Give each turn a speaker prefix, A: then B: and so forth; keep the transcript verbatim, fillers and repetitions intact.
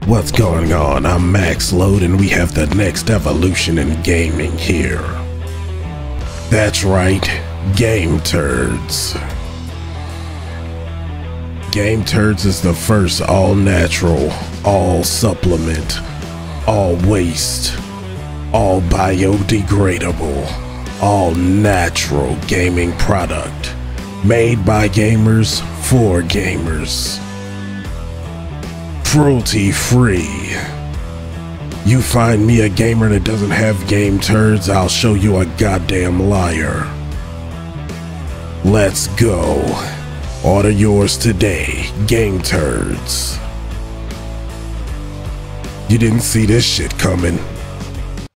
A: What's going on? I'm Max Load and we have the next evolution in gaming here. That's right, Game Turds. Game Turds is the first all-natural, all-supplement, all-waste, all-biodegradable, all-natural gaming product made by gamers for gamers. Cruelty-free. You find me a gamer that doesn't have Game Turds, I'll show you a goddamn liar. Let's go. Order yours today, Game Turds. You didn't see this shit coming.